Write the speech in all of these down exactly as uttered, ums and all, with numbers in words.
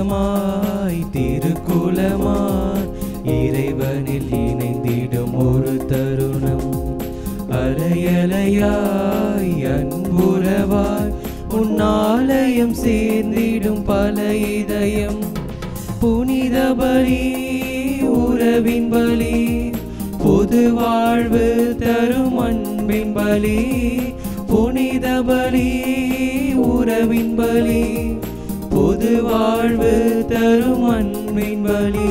திருக்குலமாய் திருக்குலமாய் இறைவனில் இணைந்திடும் ஒரு தருணம். அலையலையாய் அன்புறவாய் உன்னாலயம் சேர்ந்திடும் பல இதயம். புனித பலி உறவின் பலி பொது வாழ்வு தரும் அன்பின் பலி. புனித பலி உறவின் பலி பொது வாழ்வு தரும் அன்பின் பலி.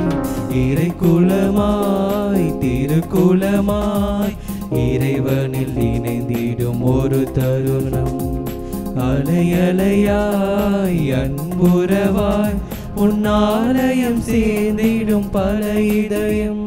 இறைக்குலமாய் திருக்குலமாய் இறைவனில் இணைந்திடும் ஒரு தருணம். அலையலையாய் அன்புறவாய் உன்னாலயம் சேர்ந்திடும் பல இதயம்.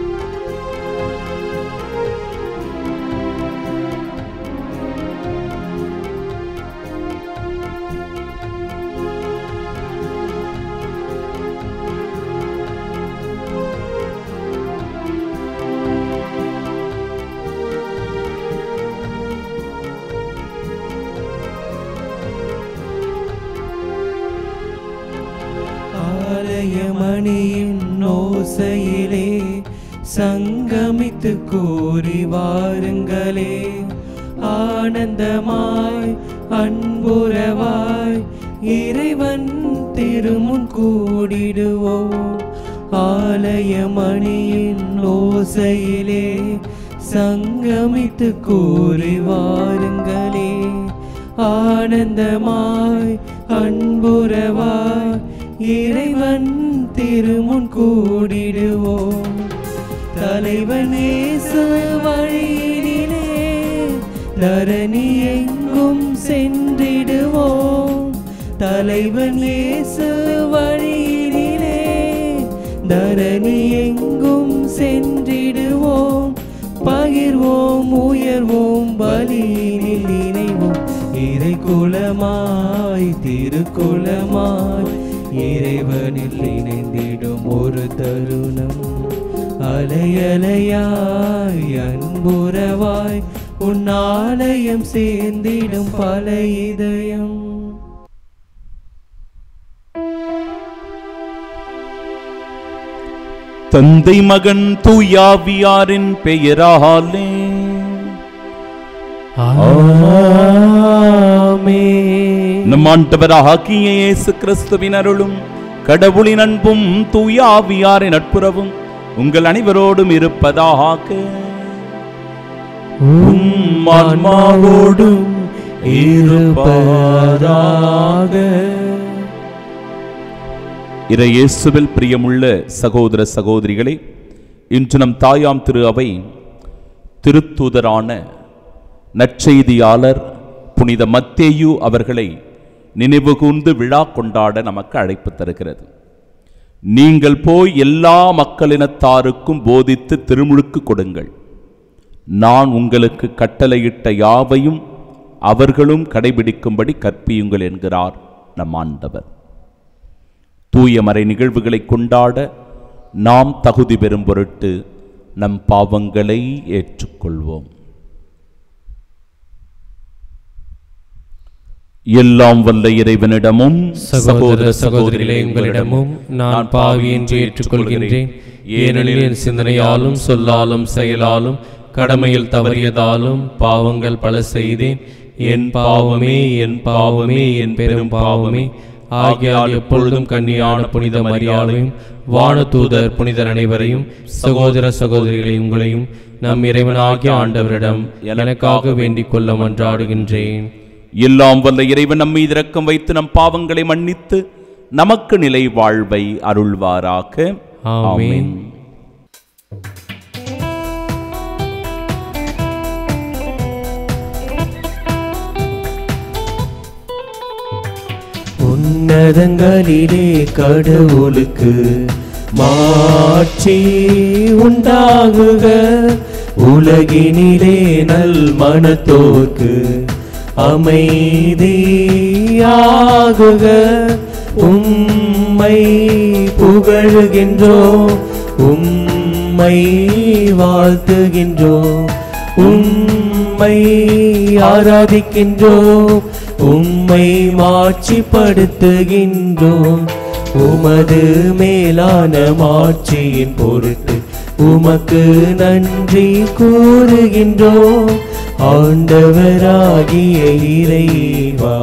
மணியின் ஓசையிலே சங்கமித்து கூறி வாருங்களே. ஆனந்தமாய் அன்புறவாய் இறைவன் திருமுன் கூடிடுவோம். ஆலய மணியின் ஓசையிலே சங்கமித்து கூறி வாருங்களே. ஆனந்தமாய் அன்புறவாய் இறைவன் திருமுன் கூடிடுவோம். தலைவனேசு வழியிலே தரணி எங்கும் சென்றிடுவோம். தலைவனேசு வழியிலே தரணி எங்கும் சென்றிடுவோம். பகிர்வோம் உயர்வோம் பலியினில் இணைவோம். இறைக்குலமாய் திருக்குலமாய் இறைவனில் இணைந்திடும் ஒரு தருணம். அலையலையாய் அன்புறவாய் உன்னாலயம் சேர்ந்திடும் பல இதயம். தந்தை மகன் தூயாவியாரின் பெயராலே ஆமென். நம் ஆண்டவராகிய இயேசு கிறிஸ்துவின் அருளும் கடவுளின் அன்பும் தூயாவியாரின் நட்புறவும் உங்கள் அனைவரோடும் இருப்பதாக. உம் ஆன்மாவோடும் இருப்பதாக. இறை இயேசுவில் பிரியமுள்ள சகோதர சகோதரிகளே, இன்று நம் தாயாம் திரு அவை திருத்தூதரான நற்செய்தியாளர் புனித மத்தேயு அவர்களை நினைவு கூர்ந்து விழா கொண்டாட நமக்கு அழைப்பு தருகிறது. நீங்கள் போய் எல்லா மக்களினத்தாருக்கும் போதித்து திருமுழுக்கு கொடுங்கள். நான் உங்களுக்கு கட்டளையிட்ட யாவையும் அவர்களும் கடைபிடிக்கும்படி கற்பியுங்கள் என்கிறார் நம் ஆண்டவர். தூய மறை நிகழ்வுகளை கொண்டாட நாம் தகுதி பெறும் பொருட்டு நம் பாவங்களை ஏற்றுக்கொள்வோம். எல்லாம் வல்ல இறைவனிடமும் சகோதர சகோதரிகளே உங்களிடமும் நான் பாவி என்று ஏற்றுக்கொள்கின்றேன். ஏனெனில் என் சிந்தனையாலும் சொல்லாலும் செயலாலும் கடமையில் தவறியதாலும் பாவங்கள் பல செய்தேன். என் பாவமே என் பாவமே என் பெரும் பாவமே. ஆகையால் எப்பொழுதும் கன்னியான புனித மரியாதையும் வானதூதர் புனிதர் அனைவரையும் சகோதர சகோதரிகளை உங்களையும் நம் இறைவனாகிய ஆண்டவரிடம் எனக்காக வேண்டிக் கொள்ள மன்றாடுகின்றேன். எல்லாம் வல்ல இறைவன் நம்மை இரக்கம் வைத்து நம் பாவங்களை மன்னித்து நமக்கு நிலை வாழ்வை அருள்வாராக. ஆமென். உன்னதங்களிலே கடவுளுக்கு மாட்சி உண்டாகுக. உலகினிலே நல் மனத்தோர்க்கு அமைதியாகுக. உம்மை புகழுகின்றோம், உம்மை வாழ்த்துகின்றோம், உம்மை ஆராதிக்கின்றோம், உம்மை மாட்சிப்படுத்துகின்றோம். உமது மேலான மாட்சியின் பொருட்டு உமக்கு நன்றி கூறுகின்றோம். ஆண்டவராகிய இறைவா,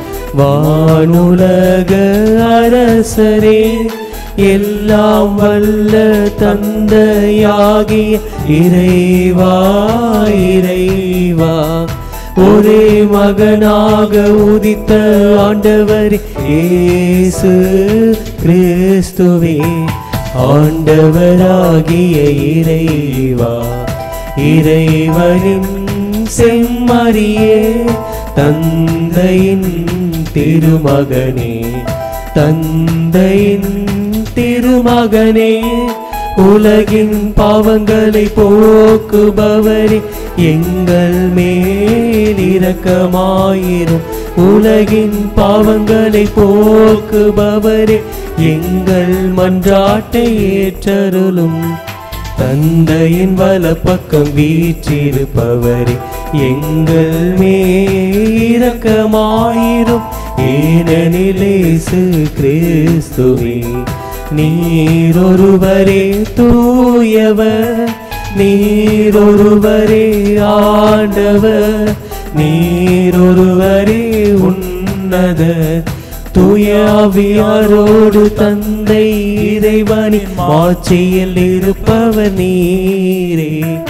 வானுலக அரசரே, எல்லாம் வல்ல தந்தையாகிய இறைவா இறைவா, ஒரே மகனாக உதித்த ஆண்டவர் இயேசு கிறிஸ்துவே, ஆண்டவராகிய இறைவா, இறைவனின் செம்மறியே, தந்தையின் திருமகனே, தந்தையின் திருமகனே, உலகின் பாவங்களை போக்குபவரே, எங்கள் மேல் இரக்கமாயிரும். உலகின் பாவங்களை போக்குபவரே, எங்கள் மன்றாட்டை ஏற்றருளும். தந்தையின் வலப்பக்கம் வீற்றிருப்பவரே, எங்கள் மேல் இரக்கமாயிரும். ஏனெனில் இயேசு கிறிஸ்துவே, நீரொருவரே தூயவர், நீரொருவரே ஆண்டவர், நீரொருவரே உன்னதர். தூய ஆவியாரோடு தந்தை இறைவனின் மாட்சியில் இருப்பவர் நீரே.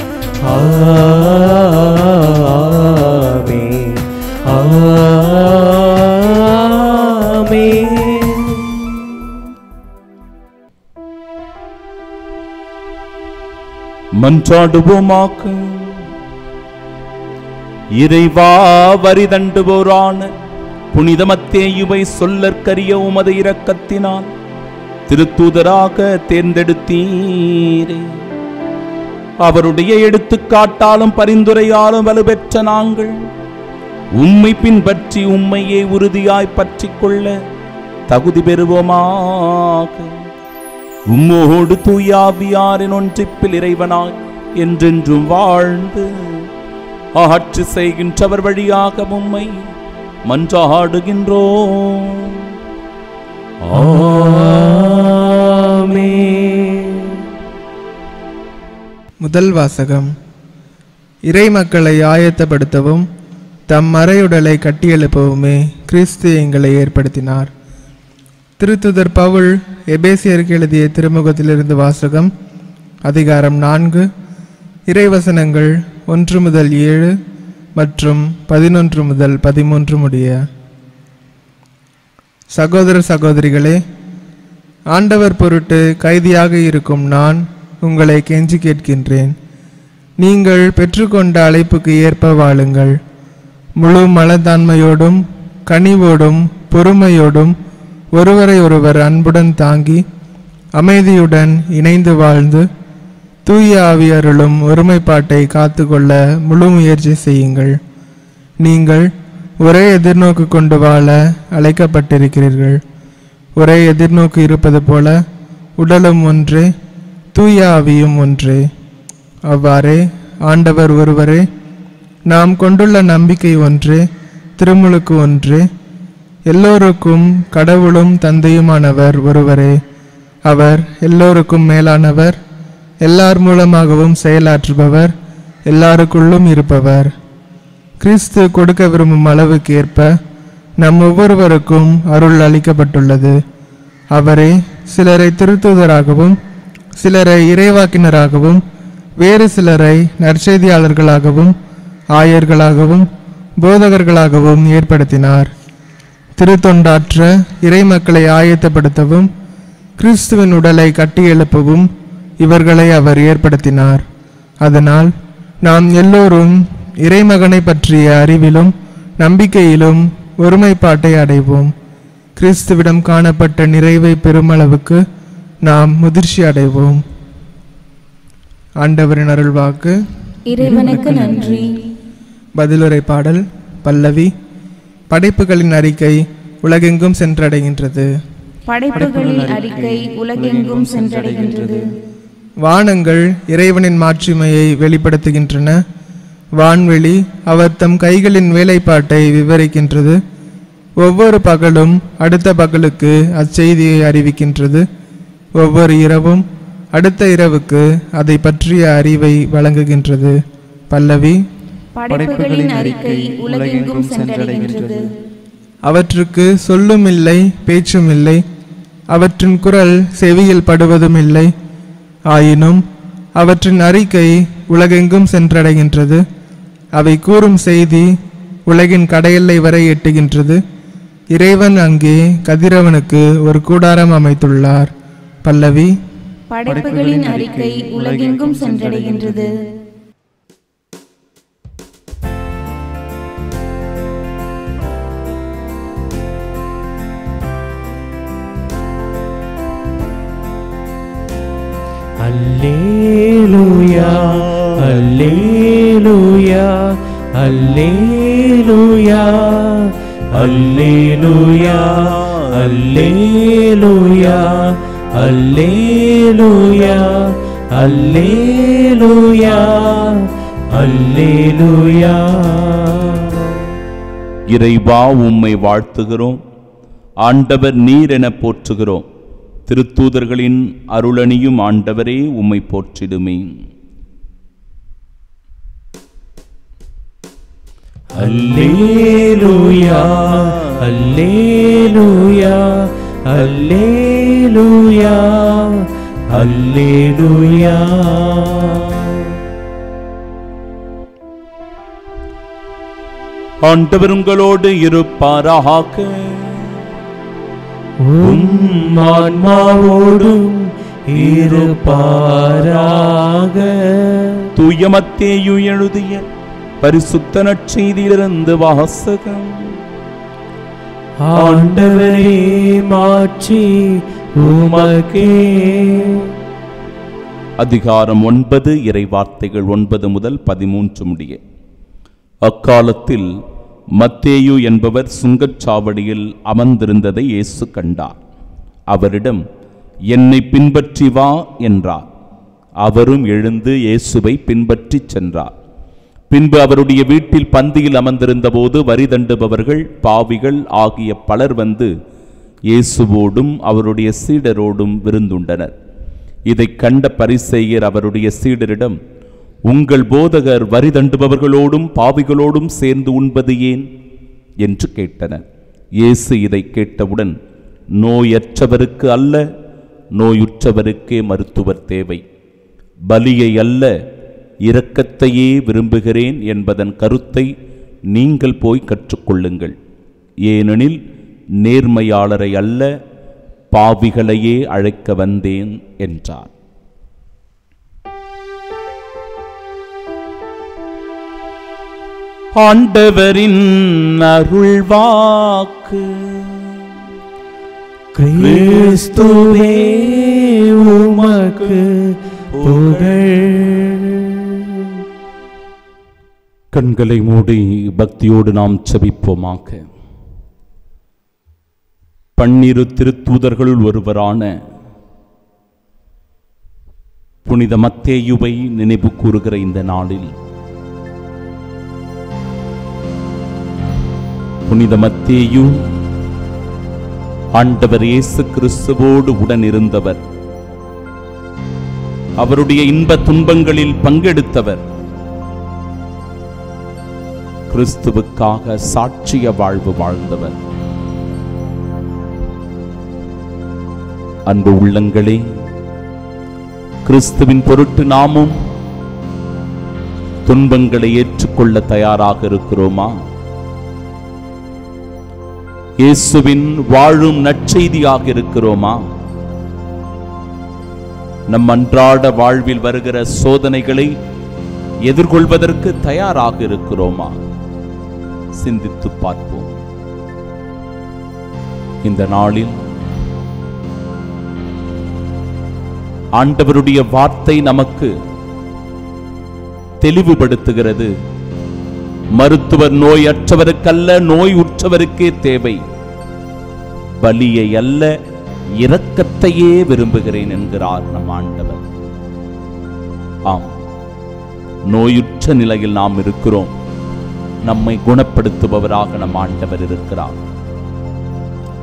ஆமென், ஆமென். மன்றாடுவோமாக. இறைவா, வரிதண்டுவோரான புனித மத்தேயுவை சொல்லற்கரிய உமது இரக்கத்தினால் திருத்தூதராக தேர்ந்தெடுத்தீரே. அவருடைய எடுத்துக்காட்டாலும் பரிந்துரையாலும் வலுப்பெற்ற நாங்கள் உம்மை பின்பற்றி உம்மையே உறுதியாய் பற்றிக் கொள்ள தகுதி பெறுவோமாக. உம்மோடு தூயாவியாரின் ஒன்றிப்பில் இறைவனாய் என்றென்றும் வாழ்ந்து ஆட்சி செய்கின்றவர் வழியாக உம்மை மன்றாடுகின்றோம். ஆமென். முதல் வாசகம். இறை மக்களை ஆயத்தப்படுத்தவும் தம் மறையுடலை கட்டியெழுப்பவுமே கிறிஸ்து எங்களை ஏற்படுத்தினார். திருத்துதர் பவுல் எபேசியருக்கு எழுதிய திருமுகத்திலிருந்து வாசகம். அதிகாரம் நான்கு, இறைவசனங்கள் ஒன்று முதல் ஏழு மற்றும் பதினொன்று முதல் பதிமூன்று முடிய. சகோதர சகோதரிகளே, ஆண்டவர் பொருட்டு கைதியாக இருக்கும் நான் உங்களை கெஞ்சி கேட்கின்றேன். நீங்கள் பெற்றுக்கொண்ட அழைப்புக்கு ஏற்ப வாழுங்கள். முழு மனத்தாண்மையோடும் கனிவோடும் பொறுமையோடும் ஒருவரை ஒருவர் அன்புடன் தாங்கி அமைதியுடன் இணைந்து வாழ்ந்து தூய ஆவியருளும் ஒருமைப்பாட்டை காத்துக்கொள்ள முழு முயற்சி செய்யுங்கள். நீங்கள் ஒரே எதிர்நோக்கு கொண்டு வாழ அழைக்கப்பட்டிருக்கிறீர்கள். ஒரே எதிர்நோக்கு இருப்பது போல உடலும் ஒன்றே, தூய ஆவியும் ஒன்றே. அவ்வாறே ஆண்டவர் ஒருவரே, நாம் கொண்டுள்ள நம்பிக்கை ஒன்றே, திருமுழுக்கு ஒன்றே. எல்லோருக்கும் கடவுளும் தந்தையுமானவர் ஒருவரே. அவர் எல்லோருக்கும் மேலானவர், எல்லார் மூலமாகவும் செயலாற்றுபவர், எல்லாருக்குள்ளும் இருப்பவர். கிறிஸ்து கொடுக்க விரும்பும் அளவுக்கு ஏற்ப நம் ஒவ்வொருவருக்கும் அருள் அளிக்கப்பட்டுள்ளது. அவரே சிலரை திருத்தூதராகவும் சிலரை இறைவாக்கினராகவும் வேறு சிலரை நற்செய்தியாளர்களாகவும் ஆயர்களாகவும் போதகர்களாகவும் ஏற்படுத்தினார். திருத்தொண்டாற்ற இறை மக்களை ஆயத்தப்படுத்தவும் கிறிஸ்துவின் உடலை கட்டியெழுப்பவும் இவர்களை அவர் ஏற்படுத்தினார். அதனால் நாம் எல்லோரும் இறைமகனை பற்றிய அறிவிலும் நம்பிக்கையிலும் ஒருமைப்பாட்டை அடைவோம். கிறிஸ்துவிடம் காணப்பட்ட நிறைவை பெருமளவுக்கு நாம் முதிர்ச்சி அடைவோம். ஆண்டவரின் அருள்வாக்கு. இறைவனுக்கு நன்றி. பதிலுரை பாடல் பல்லவி. படைப்புகளின் அறிக்கை உலகெங்கும் சென்றடைகின்றது. படைப்புகளின் அறிக்கை உலகெங்கும் சென்றடைகின்றது. வானங்கள் இறைவனின் மாட்சிமையை வெளிப்படுத்துகின்றன. வான்வெளி அவர் தம் கைகளின் வேலைப்பாட்டை விவரிக்கின்றது. ஒவ்வொரு பகலும் அடுத்த பகலுக்கு அச்செய்தியை அறிவிக்கின்றது. ஒவ்வொரு இரவும் அடுத்த இரவுக்கு அதை பற்றிய அறிவை வழங்குகின்றது. பல்லவி. படைப்புகளின் அறிக்கை உலகெங்கும் சென்றடைகின்றது. அவற்றுக்கு சொல்லும் இல்லை, பேச்சும் இல்லை, அவற்றின் குரல் செவியில் படுவதும் இல்லை. ஆயினும் அவற்றின் அறிக்கை உலகெங்கும் சென்றடைகின்றது. அவை கூறும் செய்தி உலகின் கடையெல்லை வரை எட்டுகின்றது. இறைவன் அங்கே கதிரவனுக்கு ஒரு கூடாரம் அமைத்துள்ளார். பல்லவி. படைப்புகளின் அறிக்கை உலகெங்கும் சென்றடைகின்றது. அல்லேலூயா, அல்லேலூயா, அல்லேலூயா, அல்லேலூயா, அல்லேலூயா, அல்லேலூயா, அல்லேலூயா, அல்லேலூயா. இறைவா, உம்மை வாழ்த்துகிறோம். ஆண்டவர் நீர் என போற்றுகிறோம். திருத்தூதர்களின் அருளணியும் ஆண்டவரே, உம்மை போற்றிடுமே. அல்லேலூயா, அல்லேலூயா, அல்லேலூயா, அல்லேலூயா. ஆண்டவர் உங்களோடு இருப்பாராக. உம் ஆன்மாவோடும் இருப்பாராக. தூய மத்தேயு எழுதிய பரிசுத்த நற்செய்தியிலிருந்து வாசகம். ஆண்டவரே, மாட்சி உமக்கே. அதிகாரம் ஒன்பது. இறை வார்த்தைகள் ஒன்பது முதல் பதிமூன்று முடிய. அக்காலத்தில் மத்தேயு என்பவர் சுங்கச்சாவடியில் அமர்ந்திருந்ததை இயேசு கண்டார். அவரிடம், என்னை பின்பற்றி வா என்றார். அவரும் எழுந்து இயேசுவை பின்பற்றி சென்றார். பின்பு அவருடைய வீட்டில் பந்தியில் அமர்ந்திருந்த போது வரி தண்டுபவர்கள், பாவிகள் ஆகிய பலர் வந்து இயேசுவோடும் அவருடைய சீடரோடும் விருந்துண்டனர். இதை கண்ட பரிசேயர் அவருடைய சீடரிடம், உங்கள் போதகர் வரி தண்டுபவர்களோடும் பாவிகளோடும் சேர்ந்து உண்பது ஏன் என்று கேட்டனர். இயேசு இதை கேட்டவுடன், நோயற்றவருக்கு அல்ல, நோயுற்றவருக்கே மருத்துவர் தேவை. பலியை அல்ல, இரக்கத்தையே விரும்புகிறேன் என்பதன் கருத்தை நீங்கள் போய் கற்றுக்கொள்ளுங்கள். ஏனெனில் நேர்மையாளரை அல்ல, பாவிகளையே அழைக்க வந்தேன் என்றார். ஆண்டவரின் அருள்வாக்கு. கிறிஸ்துவே, உமக்கு புகழ். கண்களை மூடி பக்தியோடு நாம் செபிப்போமாக. பன்னிரு திருத்தூதர்களுள் ஒருவரான புனித மத்தேயுவை நினைவு கூறுகிற இந்த நாளில் புனித மத்தேயு ஆண்டவர் இயேசு கிறிஸ்துவோடு உடன் இருந்தவர். அவருடைய இன்ப துன்பங்களில் பங்கெடுத்தவர். கிறிஸ்துவுக்காக சாட்சிய வாழ்வு வாழ்ந்தவர். அன்பு உள்ளங்களே, கிறிஸ்துவின் பொருட்டு நாமும் துன்பங்களை ஏற்றுக்கொள்ள தயாராக இருக்கிறோமா? இயேசுவின் வாழும் நற்செய்தியாக இருக்கிறோமா? நம் அன்றாட வாழ்வில் வருகிற சோதனைகளை எதிர்கொள்வதற்கு தயாராக இருக்கிறோமா? சிந்தித்து பார்ப்போம். இந்த நாளில் ஆண்டவருடைய வார்த்தை நமக்கு தெளிவுபடுத்துகிறது. மருத்துவர் நோயற்றவருக்கல்ல, நோய் உற்றவருக்கே தேவை. பலியை அல்ல, இரக்கத்தையே விரும்புகிறேன் என்கிறார் நம் ஆண்டவர். ஆம், நோயுற்ற நிலையில் நாம் இருக்கிறோம். நம்மை குணப்படுத்துபவராக நம் ஆண்டவர் இருக்கிறார்.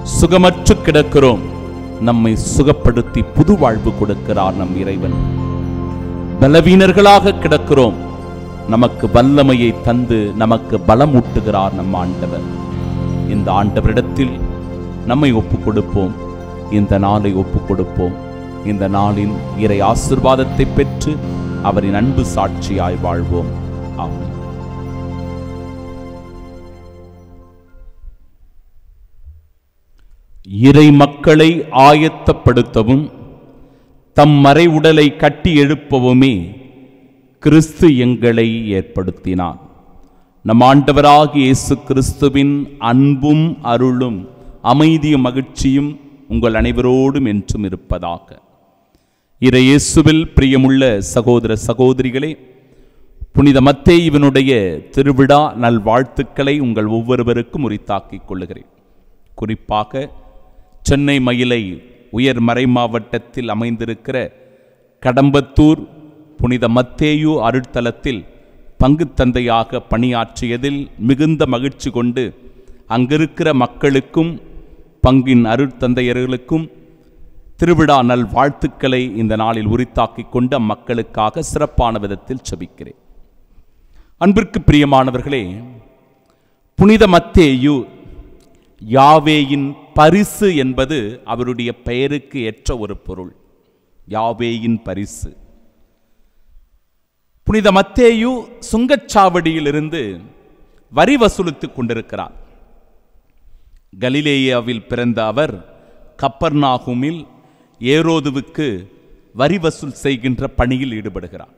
சுகமற்று கிடக்கிறோம், நம்மை சுகப்படுத்தி புது வாழ்வு கொடுக்கிறார் நம் இறைவன். பலவீனர்களாக கிடக்கிறோம், நமக்கு வல்லமையை தந்து நமக்கு பலமூட்டுகிறார் நம் ஆண்டவர். இந்த ஆண்டவரிடத்தில் நம்மை ஒப்புக் கொடுப்போம், இந்த நாளை ஒப்புக் கொடுப்போம். இந்த நாளின் இறை ஆசீர்வாதத்தை பெற்று அவரின் அன்பு சாட்சியாய் வாழ்வோம். ஆமென். இறை மக்களை ஆயத்தப்படுத்தவும் தம் மறை உடலை கட்டி எழுப்பவுமே கிறிஸ்து எங்களை ஏற்படுத்தினார். நம் ஆண்டவராகிய இயேசு கிறிஸ்துவின் அன்பும் அருளும் அமைதியும் மகிழ்ச்சியும் உங்கள் அனைவரோடும் என்றும் இருப்பதாக. இறை இயேசுவில் பிரியமுள்ள சகோதர சகோதரிகளே, புனித மத்தேயுவினுடைய திருவிழா நல்வாழ்த்துக்களை உங்கள் ஒவ்வொருவருக்கும் உரித்தாக்கிக் கொள்ளுகிறேன். குறிப்பாக சென்னை மயிலை உயர் மறை மாவட்டத்தில் அமைந்திருக்கிற கடம்பத்தூர் புனித மத்தேயு அருட்தலத்தில் பங்கு தந்தையாக பணியாற்றியதில் மிகுந்த மகிழ்ச்சி கொண்டு அங்கிருக்கிற மக்களுக்கும் பங்கின் அருட்தந்தையர்களுக்கும் திருவிழா நல் வாழ்த்துக்களை இந்த நாளில் உரித்தாக்கிக் கொண்டு அம்மக்களுக்காக சிறப்பான விதத்தில் செபிக்கிறேன். அன்பிற்கு பிரியமானவர்களே, புனித மத்தேயு யாவேயின் பரிசு என்பது அவருடைய பெயருக்கு ஏற்ற ஒரு பொருள். யாவேயின் பரிசு. புனித மத்தேயு சுங்கச்சாவடியிலிருந்து வரி வசூலித்துக் கொண்டிருக்கிறார். கலிலேயாவில் பிறந்த அவர் கப்பர்நாகுமில் ஏரோதுவுக்கு வரி வசூல் செய்கின்ற பணியில் ஈடுபடுகிறார்.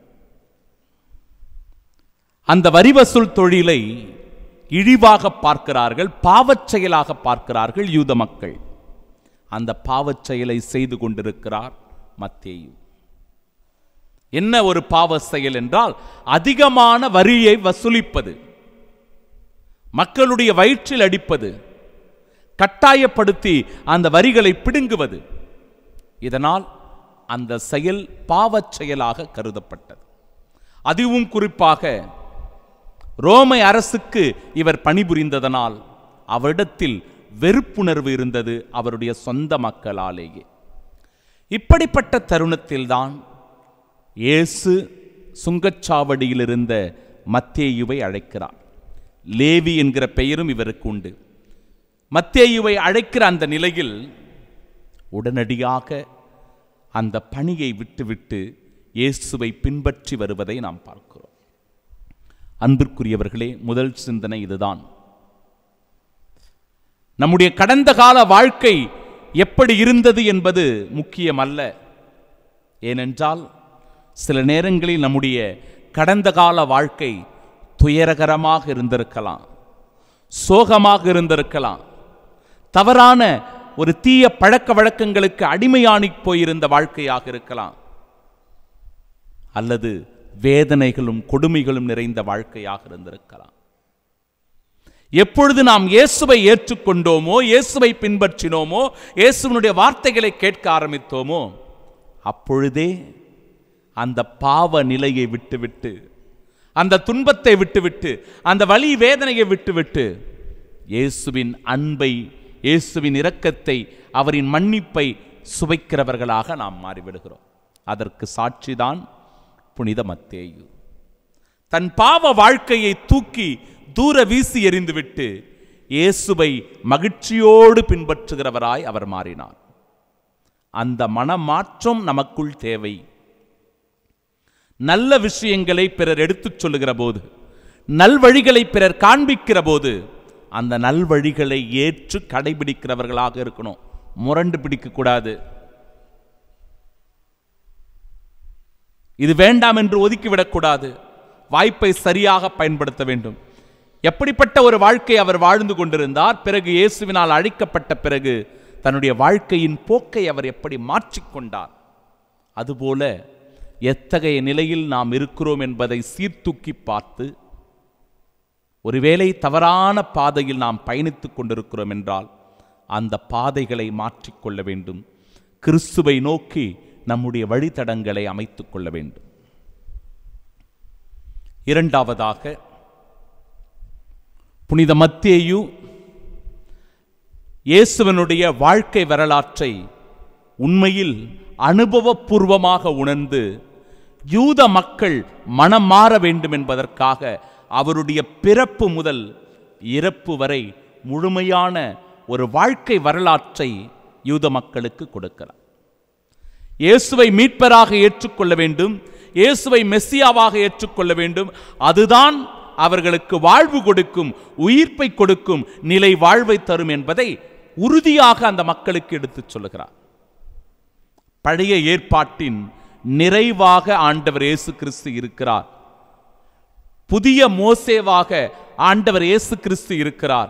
அந்த வரி வசூல் தொழிலை இழிவாக பார்க்கிறார்கள், பாவச் செயலாக பார்க்கிறார்கள் யூத மக்கள். அந்த பாவச் செயலை செய்து கொண்டிருக்கிறார் மத்தேயு. என்ன ஒரு பாவ செயல் என்றால், அதிகமான வரியை வசூலிப்பது, மக்களுடைய வயிற்றில் அடிப்பது, கட்டாயப்படுத்தி அந்த வரிகளை பிடுங்குவது. இதனால் அந்த செயல் பாவச் செயலாக கருதப்பட்டது. அதுவும் குறிப்பாக ரோமை அரசுக்கு இவர் பணிபுரிந்ததனால் அவரிடத்தில் வெறுப்புணர்வு இருந்தது, அவருடைய சொந்த மக்களாலேயே. இப்படிப்பட்ட தருணத்தில்தான் இயேசு சுங்கச்சாவடியில் இருந்த மத்தேயுவை அழைக்கிறார். லேவி என்கிற பெயரும் இவருக்கு உண்டு. மத்தேயுவை அழைக்கிற அந்த நிலையில் உடனடியாக அந்த பணியை விட்டுவிட்டு இயேசுவை பின்பற்றி வருவதை நாம் பார்க்கிறோம். அன்பிற்குரியவர்களே, முதல் சிந்தனை இதுதான். நம்முடைய கடந்த கால வாழ்க்கை எப்படி இருந்தது என்பது முக்கியமல்ல. ஏனென்றால் சில நேரங்களில் நம்முடைய கடந்த கால வாழ்க்கை துயரகரமாக இருந்திருக்கலாம், சோகமாக இருந்திருக்கலாம், தவறான ஒரு தீய பழக்க வழக்கங்களுக்கு அடிமையானி போயிருந்த வாழ்க்கையாக இருக்கலாம், அல்லது வேதனைகளும் கொடுமைகளும் நிறைந்த வாழ்க்கையாக இருந்திருக்கலாம். எப்பொழுது நாம் இயேசுவை ஏற்றுக்கொண்டோமோ, இயேசுவை பின்பற்றினோமோ, இயேசுவினுடைய வார்த்தைகளை கேட்க ஆரம்பித்தோமோ, அப்பொழுதே அந்த பாவ நிலையை விட்டுவிட்டு, அந்த துன்பத்தை விட்டுவிட்டு, அந்த வலி வேதனையை விட்டுவிட்டு இயேசுவின் அன்பை, இயேசுவின் இரக்கத்தை, அவரின் மன்னிப்பை சுவைக்கிறவர்களாக நாம் மாறிவிடுகிறோம். அதற்கு சாட்சிதான் புனித மத்தேயு. தன் பாவ வாழ்க்கையை தூக்கி தூர வீசி எறிந்துவிட்டு இயேசுவை மகிழ்ச்சியோடு பின்பற்றுகிறவராய் அவர் மாறினார். அந்த மனமாற்றம் நமக்குள் தேவை. நல்ல விஷயங்களை பிறர் எடுத்துச் சொல்லுகிற போது, நல்வழிகளை பிறர் காண்பிக்கிற போது அந்த நல்வழிகளை ஏற்று கடைபிடிக்கிறவர்களாக இருக்கணும். முரண்டு பிடிக்க கூடாது. இது வேண்டாம் என்று ஒதுக்கிவிடக்கூடாது. வாய்ப்பை சரியாக பயன்படுத்த வேண்டும். எப்படிப்பட்ட ஒரு வாழ்க்கை அவர் வாழ்ந்து கொண்டிருந்தார், பிறகு இயேசுவினால் அழைக்கப்பட்ட பிறகு தன்னுடைய வாழ்க்கையின் போக்கை அவர் எப்படி மாற்றிக்கொண்டார், அதுபோல எத்தகைய நிலையில் நாம் இருக்கிறோம் என்பதை சீர்தூக்கி பார்த்து, ஒருவேளை தவறான பாதையில் நாம் பயணித்துக் கொண்டிருக்கிறோம் என்றால் அந்த பாதைகளை மாற்றிக்கொள்ள வேண்டும். கிறிஸ்துவை நோக்கி நம்முடைய வழித்தடங்களை அமைத்துக் கொள்ள வேண்டும். இரண்டாவதாக, புனித மத்தேயு இயேசுவினுடைய வாழ்க்கை வரலாற்றை உண்மையில் அனுபவபூர்வமாக உணர்ந்து யூத மக்கள் மனம் மாற வேண்டும் என்பதற்காக அவருடைய பிறப்பு முதல் இறப்பு வரை முழுமையான ஒரு வாழ்க்கை வரலாற்றை யூத மக்களுக்கு கொடுக்கிறார். இயேசுவை மீட்பராக ஏற்றுக்கொள்ள வேண்டும், இயேசுவை மெஸ்ஸியாவாக ஏற்றுக்கொள்ள வேண்டும். அதுதான் அவர்களுக்கு வாழ்வு கொடுக்கும், உயிர்ப்பை கொடுக்கும், நிலை வாழ்வை தரும் என்பதை உறுதியாக அந்த மக்களுக்கு எடுத்துச் சொல்லுகிறார். பழைய ஏற்பாட்டின் நிறைவாக ஆண்டவர் இயேசு கிறிஸ்து இருக்கிறார். புதிய மோசேவாக ஆண்டவர் இயேசு கிறிஸ்து இருக்கிறார்.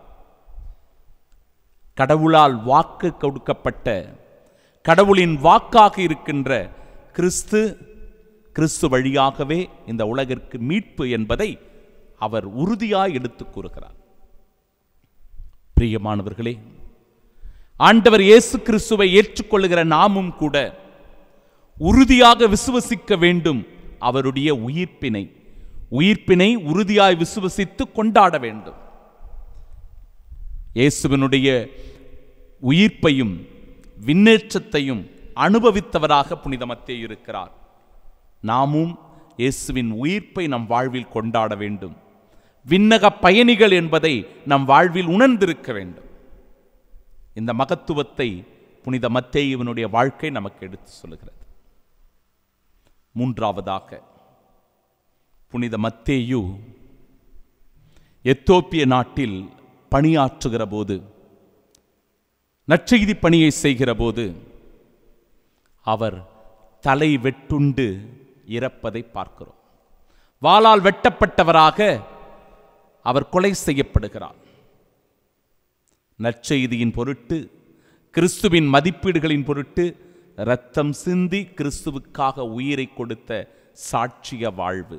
கடவுளால் வாக்கு கொடுக்கப்பட்ட, கடவுளின் வாக்காக இருக்கின்ற கிறிஸ்து கிறிஸ்து வழியாகவே இந்த உலகிற்கு மீட்பு என்பதை அவர் உறுதியாய் எடுத்துக் கூறுகிறார். பிரியமானவர்களே, ஆண்டவர் இயேசு கிறிஸ்துவை ஏற்றுக்கொள்ளுகிற நாமும் கூட உறுதியாக விசுவசிக்க வேண்டும். அவருடைய உயிர்ப்பினை உயிர்ப்பினை உறுதியாய் விசுவசித்து கொண்டாட வேண்டும். இயேசுவினுடைய உயிர்ப்பையும் விண்ணேற்றத்தையும் அனுபவித்தவராக புனித மத்தேயு இருக்கிறார். நாமும் இயேசுவின் உயிர்ப்பை நம் வாழ்வில் கொண்டாட வேண்டும். விண்ணக பயணிகள் என்பதை நம் வாழ்வில் உணர்ந்திருக்க வேண்டும். இந்த மகத்துவத்தை புனித மத்தேயுவினுடைய வாழ்க்கை நமக்கு எடுத்து சொல்லுகிறது. மூன்றாவதாக, புனித மத்தேயு எத்தோப்பிய நாட்டில் பணியாற்றுகிற போது, நற்செய்தி பணியை செய்கிற போது அவர் தலை வெட்டுண்டு இறப்பதை பார்க்கிறோம். வாளால் வெட்டப்பட்டவராக அவர் கொலை செய்யப்படுகிறார். நற்செய்தியின் பொருட்டு, கிறிஸ்துவின் மதிப்பீடுகளின் பொருட்டு இரத்தம் சிந்தி கிறிஸ்துவுக்காக உயிரை கொடுத்த சாட்சிய வாழ்வு.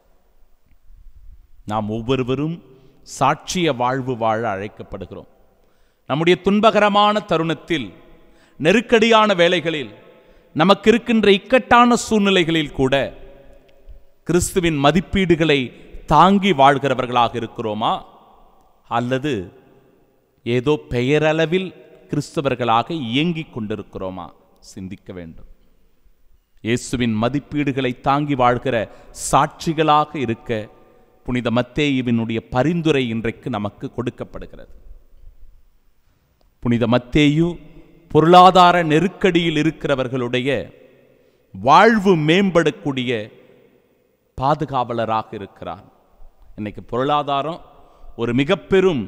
நாம் ஒவ்வொருவரும் சாட்சிய வாழ்வு வாழ அழைக்கப்படுகிறோம். நம்முடைய துன்பகரமான தருணத்தில், நெருக்கடியான வேளைகளில், நமக்கு இருக்கின்ற இக்கட்டான சூழ்நிலைகளில் கூட கிறிஸ்துவின் மதிப்பீடுகளை தாங்கி வாழ்கிறவர்களாக இருக்கிறோமா, அல்லது ஏதோ பெயரளவில் கிறிஸ்தவர்களாக இயங்கிக் கொண்டிருக்கிறோமா? சிந்திக்க வேண்டும். இயேசுவின் மதிப்பீடுகளை தாங்கி வாழ்கிற சாட்சிகளாக இருக்க புனித மத்தேயுவினுடைய பரிந்துரை இன்றைக்கு நமக்கு கொடுக்கப்படுகிறது. புனித மத்தேயு பொருளாதார நெருக்கடியில் இருக்கிறவர்களுடைய வாழ்வு மேம்படக்கூடிய பாதுகாவலராக இருக்கிறார். இன்னைக்கு பொருளாதாரம் ஒரு மிக பெரும்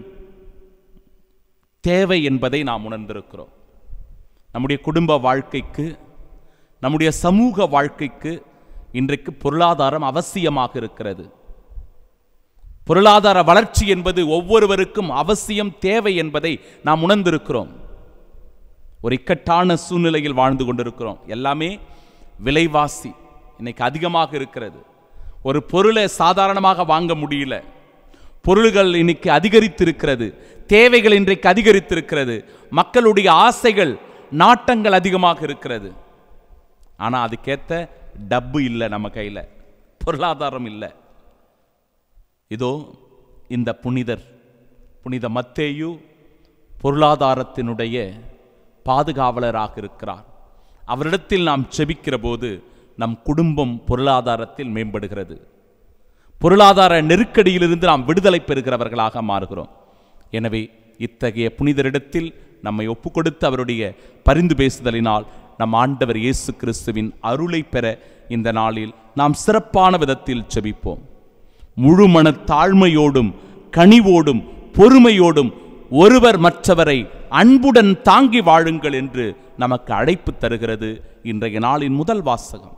தேவை என்பதை நாம் உணர்ந்திருக்கிறோம். நம்முடைய குடும்ப வாழ்க்கைக்கு, நம்முடைய சமூக வாழ்க்கைக்கு இன்றைக்கு பொருளாதாரம் அவசியமாக இருக்கிறது. பொருளாதார வளர்ச்சி என்பது ஒவ்வொருவருக்கும் அவசியம், தேவை என்பதை நாம் உணர்ந்திருக்கிறோம். ஒரு இக்கட்டான சூழ்நிலையில் வாழ்ந்து கொண்டிருக்கிறோம். எல்லாமே விலைவாசி இன்னைக்கு அதிகமாக இருக்கிறது. ஒரு பொருளை சாதாரணமாக வாங்க முடியல. பொருள்கள் இன்னைக்கு அதிகரித்திருக்கிறது, தேவைகள் இன்றைக்கு அதிகரித்திருக்கிறது, மக்களுடைய ஆசைகள், நாட்டங்கள் அதிகமாக இருக்கிறது. ஆனால் அதுக்கேற்ற டப்பு இல்லை, நம்ம கையில் பொருளாதாரம் இல்லை. இதோ இந்த புனிதர் புனித மத்தேயு பொருளாதாரத்தினுடைய பாதுகாவலராக இருக்கிறார். அவரிடத்தில் நாம் செபிக்கிற போது நம் குடும்பம் பொருளாதாரத்தில் மேம்படுகிறது. பொருளாதார நெருக்கடியிலிருந்து நாம் விடுதலை பெறுகிறவர்களாக மாறுகிறோம். எனவே இத்தகைய புனிதரிடத்தில் நம்மை ஒப்புக்கொடுத்து அவருடைய பரிந்து பேசுதலினால் நம் ஆண்டவர் இயேசு கிறிஸ்துவின் அருளை பெற இந்த நாளில் நாம் சிறப்பான விதத்தில் செபிப்போம். முழு மன தாழ்மையோடும் கனிவோடும் பொறுமையோடும் ஒருவர் மற்றவரை அன்புடன் தாங்கி வாழுங்கள் என்று நமக்கு அழைப்பு தருகிறது இன்றைய நாளின் முதல் வாசகம்.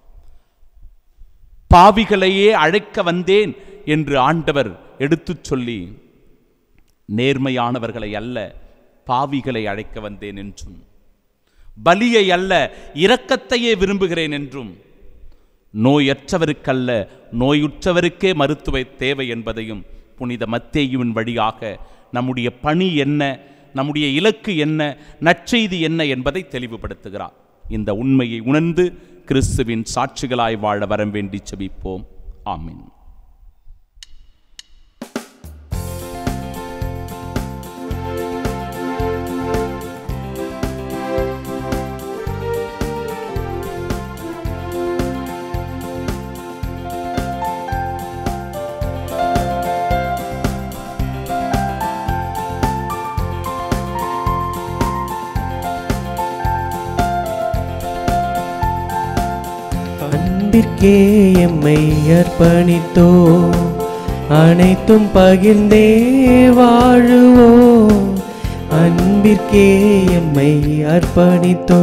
பாவிகளையே அழைக்க வந்தேன் என்று ஆண்டவர் எடுத்துச் சொல்லி, நேர்மையானவர்களை அல்ல பாவிகளை அழைக்க வந்தேன் என்றும், பலியை அல்ல இரக்கத்தையே விரும்புகிறேன் என்றும், நோயற்றவருக்கல்ல நோயுற்றவருக்கே மருத்துவ தேவை என்பதையும் புனித மத்தேயுவின் வழியாக நம்முடைய பணி என்ன, நம்முடைய இலக்கு என்ன, நற்செய்தி என்ன என்பதை தெளிவுபடுத்துகிறார். இந்த உண்மையை உணர்ந்து கிறிஸ்துவின் சாட்சிகளாய் வாழ வரம் வேண்டி செபிப்போம். ஆமீன். அன்பிற்கே எம்மை அர்ப்பணித்தோ, அனைத்தும் பகிர்ந்தே வாழுவோ, அன்பிற்கே எம்மை அர்ப்பணித்தோ.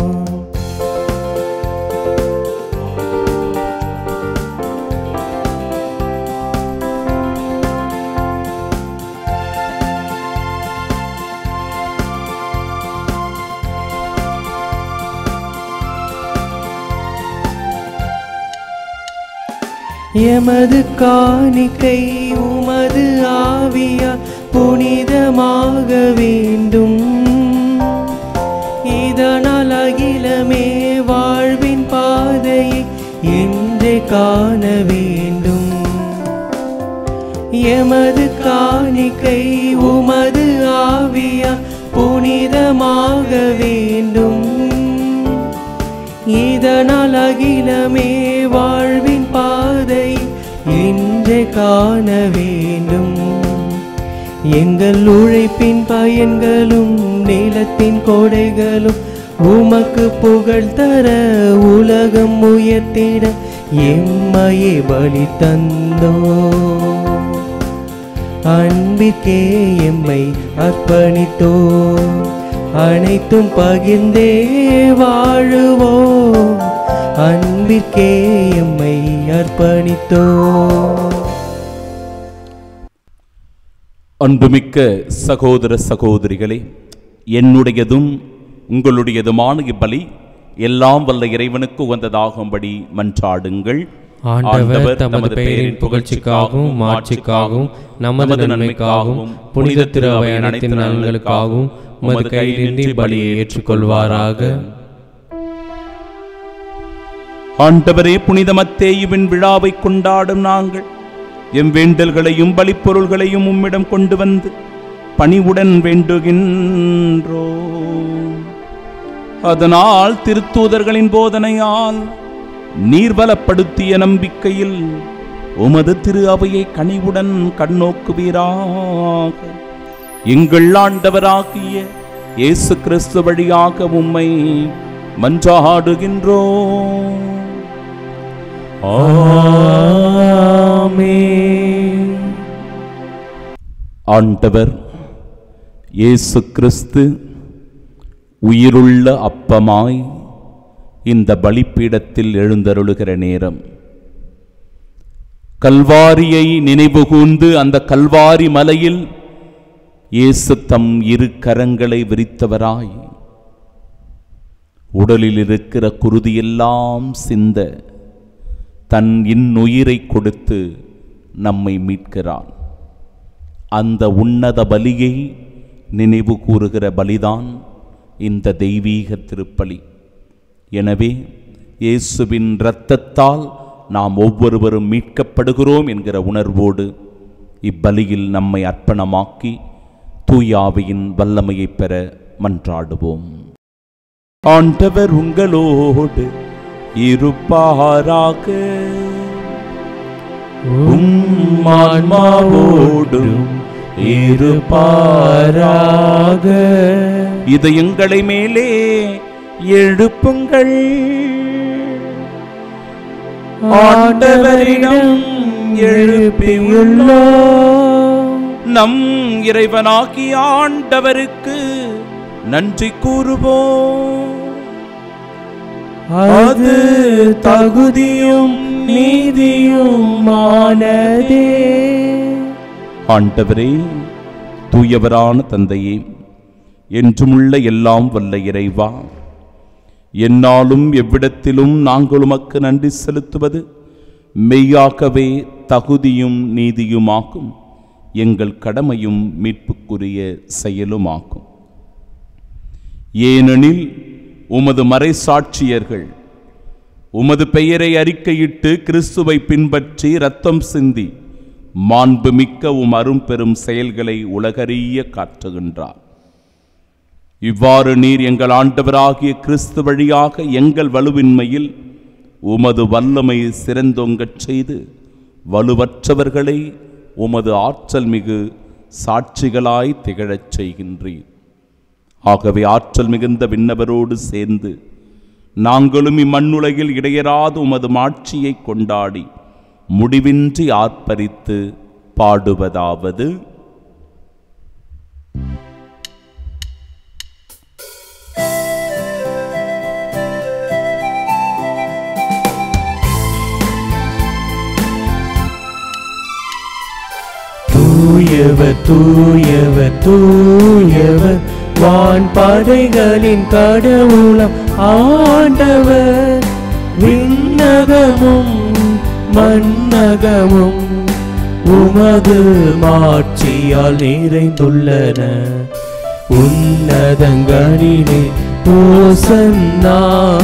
எமது காணிக்கை உமது ஆவியா புனிதமாக வேண்டும், இதனால் அகிலமே வாழ்வின் பாதையை என்றே காண வேண்டும். எமது காணிக்கை உமது ஆவியா புனிதமாக வேண்டும், இதனால் அகிலமே வாழ்வின் பாதை இன்றே காண வேண்டும். எங்கள் உழைப்பின் பயன்களும் நிலத்தின் கொடைகளும் உமக்கு புகழ் தர உலகம் உயர்த்திட எம்மையே பலி தந்தோ, அன்பிற்கே எம்மை அர்ப்பணித்தோ, அனைத்தும் பகிர்ந்தே வாழுவோ, அன்பிற்கே எம்மை அர்ப்பணித்தோ. அன்புமிக்க சகோதர சகோதரிகளே, என்னுடையதும் உங்களுடையதுமான இப்பலி எல்லாம் வல்ல இறைவனுக்கு உகந்ததாகும்படி மன்றாடுங்கள். ஆண்டவர் தமது பெயரின் புகழ்ச்சிக்காகவும் மாட்சிக்காகவும் நமது நன்மைக்காகவும் புனித திரு அவை அனைத்து நலன்களுக்காகவும் உமது கையிலின்றி பலியை ஏற்றுக்கொள்வாராக. ஆண்டவரே, புனித மத்தேயுவின் விழாவை கொண்டாடும் நாங்கள் எம் வேண்டல்களையும் பலிப்பொருள்களையும் உம்மிடம் கொண்டு வந்து பணிவுடன் வேண்டுகின்றோ. அதனால் திருத்தூதர்களின் போதனையால் நீர்வலப்படுத்திய நம்பிக்கையில் உமது திரு அவையை கனிவுடன் கண்ணோக்குவீராக. எங்கள் ஆண்டவராகிய இயேசு கிறிஸ்து வழியாக உம்மை மன்றாடுகின்றோம். ஆமென். ஆண்டவர் இயேசு கிறிஸ்து உயிருள்ள அப்பமாய் இந்த பலிப்பீடத்தில் எழுந்தருளுகிற நேரம், கல்வாரியை நினைவு கூர்ந்து அந்த கல்வாரி மலையில் இயேசு தம் இரு கரங்களை விரித்தவராய் உடலில் இருக்கிற குருதியெல்லாம் சிந்த தன் இன்னுயிரை கொடுத்து நம்மை மீட்கிறார். அந்த உன்னத பலியை நினைவு கூறுகிற பலிதான் இந்த தெய்வீக திருப்பலி. எனவே இயேசுவின் இரத்தத்தால் நாம் ஒவ்வொருவரும் மீட்கப்படுகிறோம் என்கிற உணர்வோடு இப்பலியில் நம்மை அர்ப்பணமாக்கி தூய ஆவியின் வல்லமையை பெற மன்றாடுவோம். ஆண்டவர் உங்களோடு இருப்பாராக, உம் ஆன்மாவோடும் இருப்பாராக. இதயங்களை மேலே எழுப்புங்கள், ஆண்டவரிடம் எழுப்பியுள்ளோம். நம் இறைவனாகிய ஆண்டவருக்கு நன்றி கூறுவோம். அது தகுதியும் நீதியுமானதே. ஆண்டவரே, தூயவரான தந்தையே, என்றுமுள்ள எல்லாம் வல்ல இறைவா, என்னாலும் எவ்விடத்திலும் நாங்கள் உமக்கு நன்றி செலுத்துவது மெய்யாகவே தகுதியும் நீதியுமாக்கும், எங்கள் கடமையும் மீட்புக்குரிய செயலுமாக்கும். ஏனெனில் உமது மறைசாட்சியர்கள் உமது பெயரை அறிக்கையிட்டு கிறிஸ்துவை பின்பற்றி இரத்தம் சிந்தி மாண்புமிக்க உம் அரும்பெரும் செயல்களை உலகறிய காட்டுகின்றார். இவ்வாறு நீர் எங்கள் ஆண்டவராகிய கிறிஸ்து வழியாக எங்கள் வலுவின்மையில் உமது வல்லமை சிறந்தோங்கச் செய்து வலுவற்றவர்களை உமது ஆற்றல் மிகு சாட்சிகளாய் திகழச் செய்கின்றீர். ஆகவே ஆற்றல் மிகுந்த விண்ணவரோடு சேர்ந்து நாங்களும் இம்மண்ணுலகில் இடையராது உமது மாட்சியை கொண்டாடி முடிவின்றி ஆர்ப்பரித்து பாடுவதாவது: தூயவர் தூயவர் தூயவர் வான் படைகளின் கடவுளம் ஆண்டவர். விண்ணகமும் மண்ணகமும் உமது மாட்சியால் நிறைந்துள்ளன. உன்னதங்களிலே ஓசன்னா,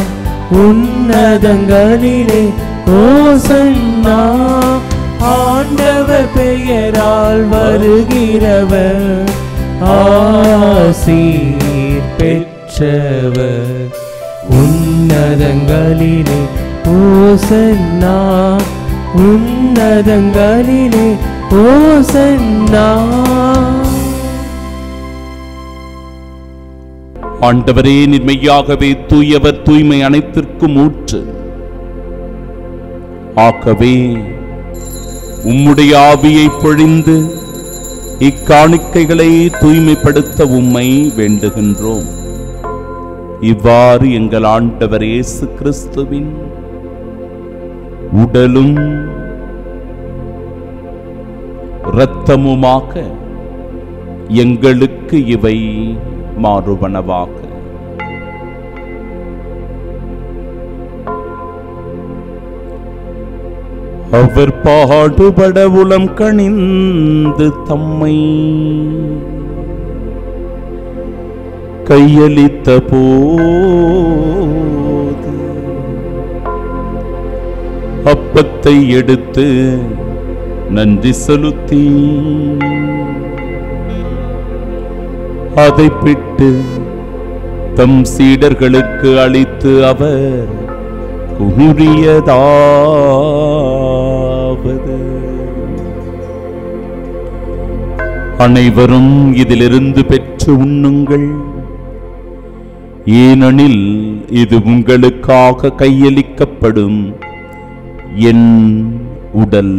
உன்னதங்களிலே ஓசன்னா. ஆண்டவர் பெயரால் வருகிறவர் ஆசீர் பெற்றவர். உன்னதங்களிலே ஓசன்னா, உன்னதங்களிலே ஓசன்னா. ஆண்டவரே, நிர்மையாகவே தூயவர், தூய்மை அனைத்திற்கும் ஊற்று. ஆகவே உம்முடைய ஆவியை பொழிந்து இக்காணிக்கைகளை தூய்மைப்படுத்த உம்மை வேண்டுகின்றோம். இவ்வாறு எங்கள் ஆண்டவர் இயேசு கிறிஸ்துவின் உடலும் இரத்தமுமாக எங்களுக்கு இவை மாறுவனவாக. அவர் பாடுபட உளம் கனிந்து தம்மை கையளித்த போது அப்பத்தை எடுத்து நன்றி செலுத்தி அதை பிட்டு தம் சீடர்களுக்கு அளித்து அவர் கூறியதாவது: அனைவரும் இதிலிருந்து பெற்று உண்ணுங்கள், ஏனெனில் இது உங்களுக்காக கையளிக்கப்படும் என் உடல்.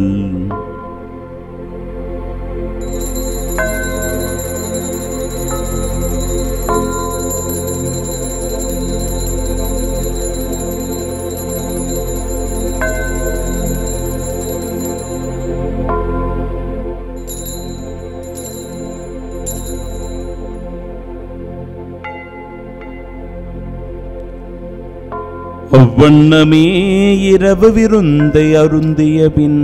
அவ்வண்ணமே இரவு விருந்தை அருந்திய பின்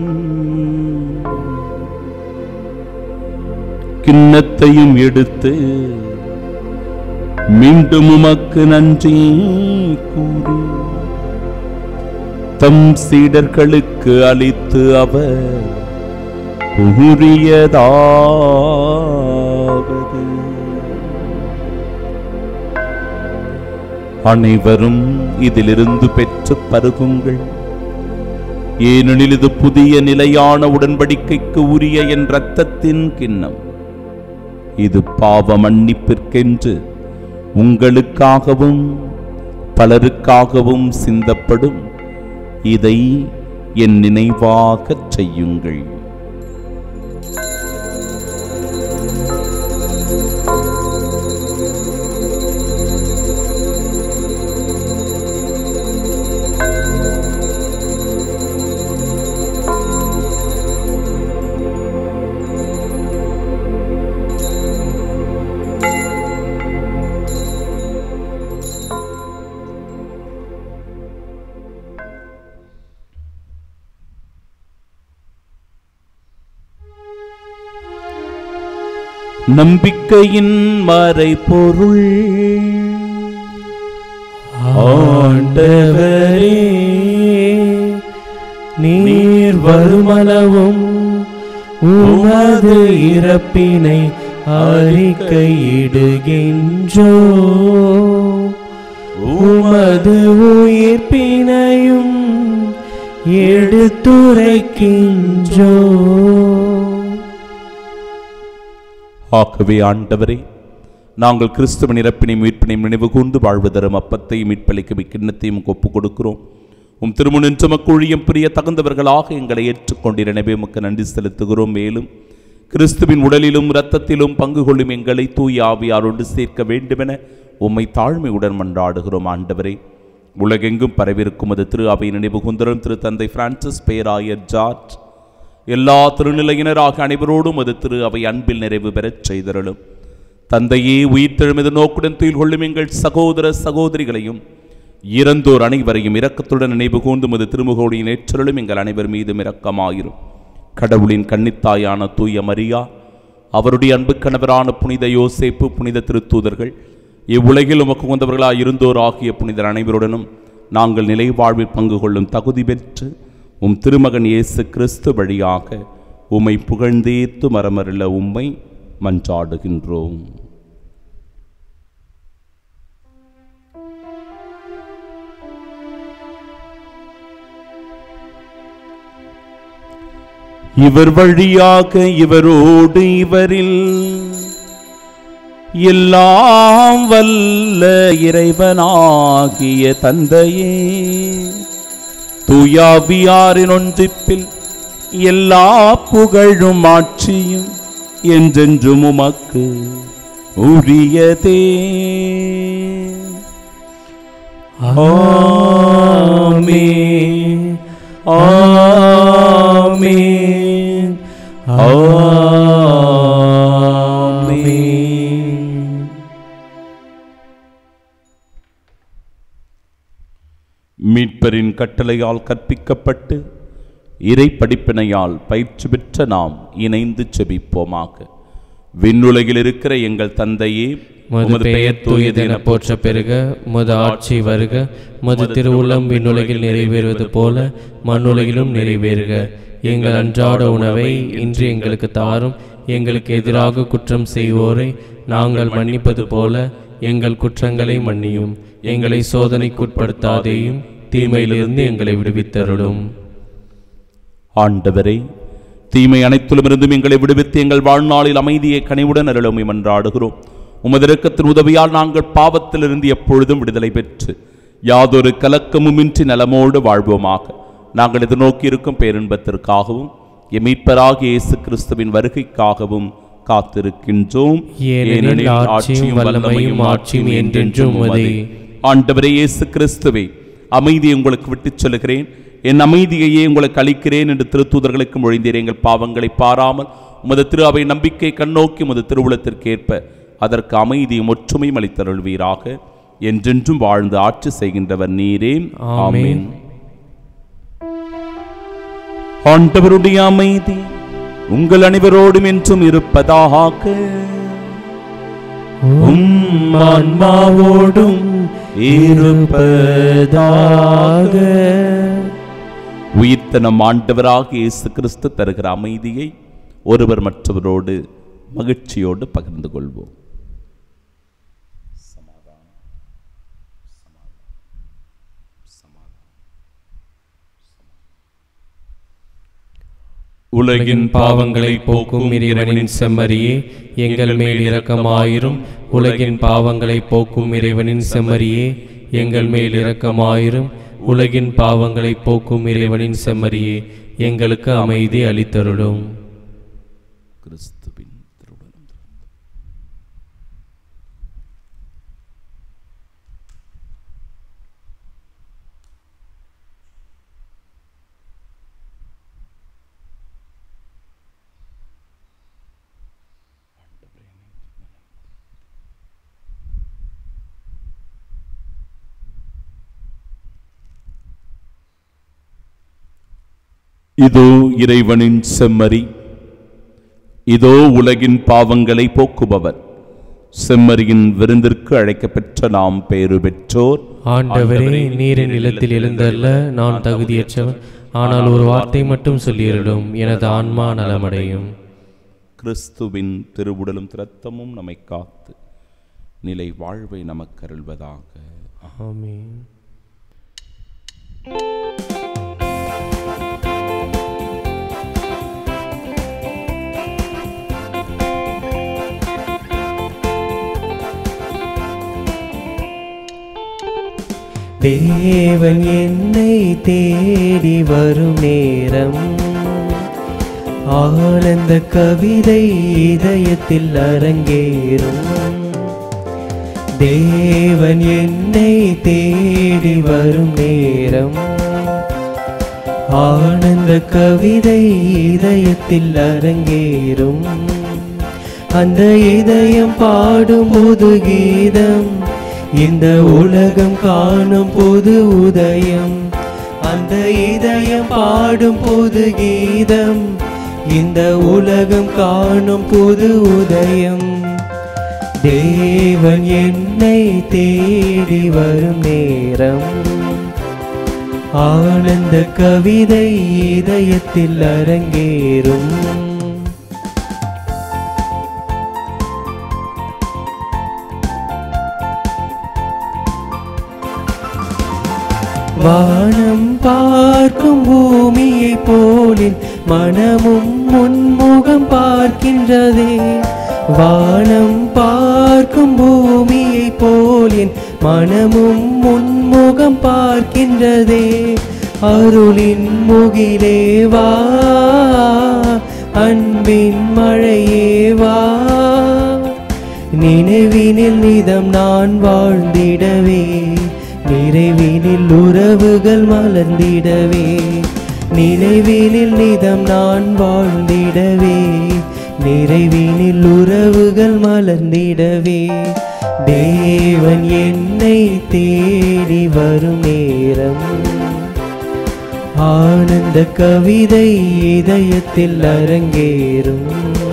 கிண்ணத்தையும் எடுத்து மீண்டும் உமக்கு நன்றி கூறி தம் சீடர்களுக்கு அளித்து அவர் கூறியதாவது: அனைவரும் இதிலிருந்து பெற்று பருகுங்கள், ஏனெனில் இது புதிய நிலையான உடன்படிக்கைக்கு உரிய என் இரத்தத்தின் கிண்ணம். இது பாவ மன்னிப்பிற்கென்று உங்களுக்காகவும் பலருக்காகவும் சிந்தப்படும். இதை என் நினைவாகச் செய்யுங்கள். நம்பிக்கையின் மறைபொருள். ஆண்டவரே, நீர் வருமளவும் உமது இறப்பினை அறிக்கையிடுகின்றோ, உமது உயிர்ப்பினையும் எடுத்துரைக்கின்றோ. ஆகவே ஆண்டவரே, நாங்கள் கிறிஸ்துவின் இறப்பினையும் மீட்பினையும் நினைவு கூர்ந்து வாழ்வு தரும் அப்பத்தையும் மீட்பளிக்கும் இக்கிண்ணத்தையும் ஒப்புக் கொடுக்கிறோம். உம் திருமுனின் சுமக்குழியம் பிரிய தகுந்தவர்களாக எங்களை ஏற்றுக்கொண்டிருந்த எனவே உமக்கு நன்றி செலுத்துகிறோம். மேலும் கிறிஸ்துவின் உடலிலும் இரத்தத்திலும் பங்கு கொள்ளும் எங்களை தூய ஆவியாரோடு சேர்க்க வேண்டுமென உம்மை தாழ்மையுடன் மன்றாடுகிறோம். ஆண்டவரே, உலகெங்கும் பரவிருக்கும் அது திரு அவை நினைவு கூர்ந்தரும் திரு தந்தை பிரான்சிஸ் பேராயர் ஜார்ஜ் எல்லா திருநிலையினராக அனைவரோடும் அது திரு அவை அன்பில் நிறைவு பெறச் செய்தருளும். தந்தையே, உயிர்த்தெழுமது நோக்குடன் துயில் கொள்ளும் எங்கள் சகோதர சகோதரிகளையும் இறந்தோர் அனைவரையும் இரக்கத்துடன் நினைவு கூர்ந்து மது திருமுகோடியின் ஏற்றலும் எங்கள் அனைவர் மீதும் இரக்கமாயிரும். கடவுளின் கன்னித்தாயான தூய மரியா, அவருடைய அன்பு கணவரான புனித யோசேப்பு, புனித திருத்தூதர்கள், இவ்வுலகில் உமக்கு உகந்தவர்களாய் இருந்தோர் ஆகிய புனிதர் அனைவருடனும் நாங்கள் நிலை வாழ்வில் பங்கு கொள்ளும் தகுதி பெற்று உம் திருமகன் இயேசு கிறிஸ்து வழியாக உம்மை புகழ்ந்தேத்து மரமருள உம்மை மன்றாடுகின்றோம். இவர் வழியாக இவரோடு இவரில் எல்லாம் வல்ல இறைவனாகிய தந்தையே, தூயாவியாரின் ஒன்றிப்பில் எல்லா புகழும் ஆட்சியும் என்றென்றும் உமக்கு உரியதே. ஆமென், ஆமென், ஆமென். மீட்பரின் கட்டளையால் கற்பிக்கப்பட்டு இறை படிப்பினையால் பயிற்சி பெற்ற நாம் இணைந்து செபிப்போமாக. விண்ணுலகில் இருக்கிற எங்கள் தந்தையே, உமது பெயர் தூயது என போற்ற பெருக, உமது ஆட்சி வருக, உமது திருவுள்ளம் விண்ணுலகில் நிறைவேறுவது போல மண்ணுலகிலும் நிறைவேறுக. எங்கள் அன்றாட உணவை இன்று எங்களுக்கு தாரும். எங்களுக்கு எதிராக குற்றம் செய்வோரை நாங்கள் மன்னிப்பது போல எங்கள் குற்றங்களை மன்னியும். எங்களை சோதனைக்குட்படுத்தாதேயும், தீமையிலிருந்து எங்களை விடுவித்தருளும். ஆண்டவரே, தீமை அனைத்திலும் இருந்தும் எங்களை விடுவித்து எங்கள் வாழ்நாளில் அமைதியை கனிவுடன் அருளும் மன்றாடுகிறோம். உமது இரக்கத்தின் உதவியால் நாங்கள் பாவத்திலிருந்து எப்பொழுதும் விடுதலை பெற்று யாதொரு கலக்கமுமின்றி நலமோடு வாழ்வோமாக. நாங்கள் எதிர்நோக்கி இருக்கும் பேரின்பத்திற்காகவும் மீட்பராகிய இயேசு கிறிஸ்துவின் வருகைக்காகவும் காத்திருக்கின்றோம். ஏனெனில் ஆட்சியும் வல்லமையும் ஆட்சியும் என்றென்றும் உமதே. ஆண்டவரே இயேசு கிறிஸ்துவே, அமைதியை உங்களுக்கு விட்டுச் சொல்கிறேன், என் அமைதியையே உங்களுக்கு அளிக்கிறேன் என்று திருத்தூதர்களுக்கு மொழிந்தீர். எங்கள் பாவங்களை பாராமல் உமது திரு அவை நம்பிக்கை கண்ணோக்கி உமது திருவுளத்திற்கேற்ப அதற்கு அமைதியும் ஒற்றுமையும் அளித்தருள்வீராக. என்றென்றும் வாழ்ந்து ஆட்சி செய்கின்றவர் நீரே. ஆமென். ஆண்டவருடைய அமைதி உங்கள் அனைவரோடும் என்றும் இருப்பதாக. உம் ஆன்மாவோடும் இருப்பதாக. உயிர்த்த நம் ஆண்டவராக இயேசு கிறிஸ்து தருகிற அமைதியை ஒருவர் மற்றவரோடு மகிழ்ச்சியோடு பகிர்ந்து கொள்வோம். உலகின் பாவங்களை போக்கும் இறைவனின் செம்மறியே, எங்கள் மேல் இரக்கமாயிரும். உலகின் பாவங்களை போக்கும் இறைவனின் செம்மறியே, எங்கள் மேல் இரக்கமாயிரும். உலகின் பாவங்களை போக்கும் இறைவனின் செம்மறியே, எங்களுக்கு அமைதி அளித்தருளும். கிறிஸ்துவின் திருவுளம். இதோ இறைவனின் செம்மறி, இதோ உலகின் பாவங்களை போக்குபவர். செம்மறியின் விருந்திற்கு அழைக்கப்பெற்ற நாம் பேறு பெற்றோர். ஆண்டவரே, நீரின் நிலத்தில் எழுந்தல்ல நான் தகுதியற்றவன், ஆனால் ஒரு வார்த்தை மட்டும் சொல்லியிருடும், எனது ஆன்மா நலமடையும். கிறிஸ்துவின் திருவுடலும் இரத்தமும் நம்மை காத்து நிலை வாழ்வை நமக்கு அருள்வதாக. ஆமென். தேவன் என்னை தேடி வரும் நேரம், ஆனந்த கவிதை இதயத்தில் அரங்கேறும். தேவன் என்னை தேடி வரும் நேரம், ஆனந்த கவிதை இதயத்தில் அரங்கேறும். அந்த இதயம் பாடும் புது கீதம், இந்த உலகம் காணும் புது உதயம். அந்த இதயம் பாடும் புது கீதம், இந்த உலகம் காணும் புது உதயம். தேவன் என்னை தேடி வரும் நேரம், ஆனந்த கவிதை இதயத்தில் அரங்கேறும். வானம் பார்க்கும் பூமியை போலின் மனமும் முன்முகம் பார்க்கின்றதே. வானம் பார்க்கும் பூமியை போலின் மனமும் முன்முகம் பார்க்கின்றதே. அருளின் முகிலே வா, அன்பின் மழையே வா, நினைவினில் நிதம் நான் வாழ்ந்திடவே, நிறைவினில் உறவுகள் மலர்ந்திடவே. நினைவினில் நிதம் நான் வாழ்ந்திடவே, நிறைவினில் உறவுகள் மலர்ந்திடவே. தேவன் என்னை தேடி வரும் நேரம், ஆனந்த கவிதை இதயத்தில் அரங்கேறும்.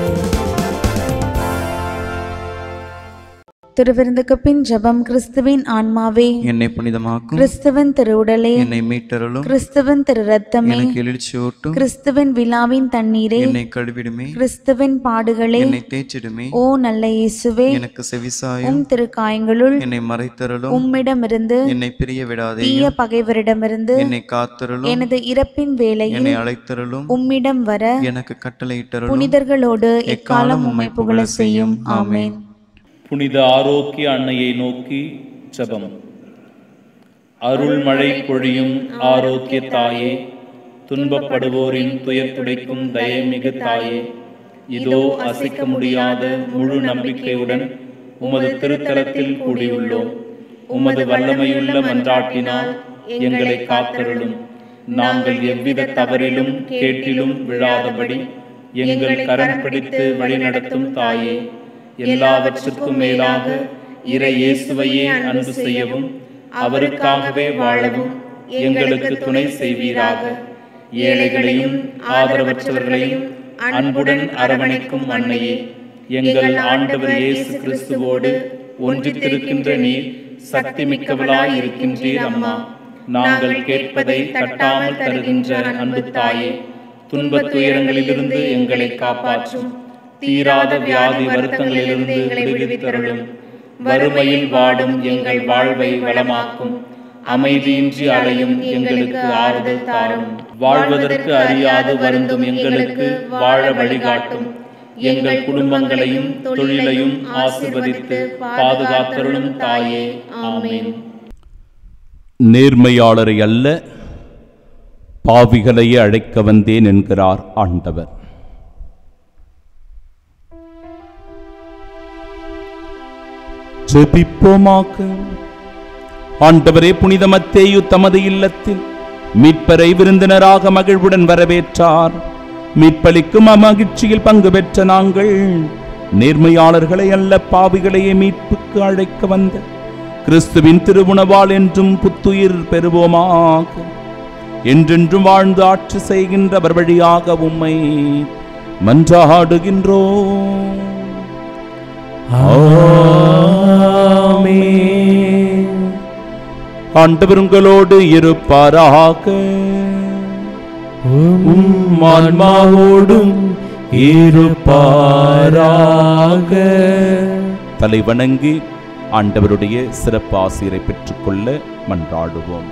திருவிருந்துக்கு பின் ஜெபம். கிறிஸ்துவின் ஆன்மாவே என்னை புனிதமாக்கும், கிறிஸ்துவின் திருவுடலே என்னை மீட்டருளும், கிறிஸ்துவின் திரு ரத்தமே எனக்கு எழுச்சியூட்டும், கிறிஸ்துவின் விழாவின் தண்ணீரே என்னை கழுவிடுமே, கிறிஸ்துவின் பாடுகளே என்னை தேய்ச்சிடுமே. ஓ நல்ல இயேசுவே, எனக்கு செவிசாயும், உம் திருக்காயங்களுள் என்னை மறைத்தருளும், உம்மிடமிருந்து என்னை பிரிய விடாதே, தீய பகைவரிடமிருந்து என்னை காத்தருளும், எனது இறப்பின் வேளையில் என்னை அழைத்தருளும், உம்மிடம் வர எனக்கு கட்டளையிட்டருளும். புனிதர்களோடு எக்காலம் உம்மை புகழ செய்யும். ஆமென். புனித ஆரோக்கிய அன்னையை நோக்கி ஜெபம். அருள்மழை பொழியும் ஆரோக்கிய தாயே, துன்பப்படுவோரின் துயர் துடைக்கும் தயமிகு தாயே, இதோ அசைக்க முடியாத முழு நம்பிக்கையுடன் உமது திருத்தலத்தில் கூடியுள்ளோம். உமது வல்லமையுள்ள மன்றாட்டினால் எங்களை காத்தருளும். நாங்கள் எவ்வித தவறிலும் கேட்டிலும் விழாதபடி எங்கள் கரம் பிடித்து வழிநடத்தும் தாயே, எல்லாவற்றுக்கும் மேலாக இறை இயேசுவையே அன்பு செய்யவும் அவருக்காகவே வாழவும் எங்களுக்கு துணை செய்வீராக. ஏழைகளையும் ஆதரவற்றவர்களையும் அன்புடன் அரவணைக்கும் அன்னையே, எங்கள் ஆண்டவர் இயேசு கிறிஸ்துவோடு ஒன்றித்திருக்கின்ற நீர் சக்தி மிக்கவளாய் இருக்கின்றீர் அம்மா. நாங்கள் கேட்பதை தட்டாமல் தருகின்ற அன்பு தாயே, துன்பத் துயரங்களிலிருந்து எங்களை காப்பாற்றும். தீராத வியாதி வருத்தங்களிலிருந்து விடுவித்தருளும். வறுமையில் வாடும் எங்கள் வாழ்வை வளமாக்கும். அமைதியின்றி அலையும் எங்களுக்கு ஆறுதல் தாரும். வாழ்வதற்கு அறியாது வருந்தும் எங்களுக்கு வாழ வழிகாட்டும். எங்கள் குடும்பங்களையும் தொழிலையும் ஆசீர்வதித்து பாதுகாத்தருளும் தாயே. ஆமென். நேர்மையாளரை அல்ல பாவிகளையே அழைக்க வந்தேன் என்கிறார் ஆண்டவர். ஜெபிப்போமாக. ஆண்டவரே, புனித மத்தேயு தமது இல்லத்தில் மீட்பரை விருந்தினராக மகிழ்வுடன் வரவேற்றார். மீட்பளிக்கும் அமகிழ்ச்சியில் பங்கு பெற்ற நாங்கள் நேர்மையாளர்களை அல்ல பாவிகளையே மீட்புக்கு அழைக்க வந்த கிறிஸ்துவின் திருவுணவால் என்றும் புத்துயிர் பெறுவோமாக. என்றென்றும் வாழ்ந்து ஆட்சி செய்கின்றவர் வழியாக உம்மை மன்றாடுகின்றோம். ஆண்டவர் உங்களோடு இருப்பாராக. உம் ஆன்மாவோடும் இருப்பாராக. தலை வணங்கி ஆண்டவருடைய சிறப்பு ஆசிரை பெற்றுக்கொள்ள மன்றாடுவோம்.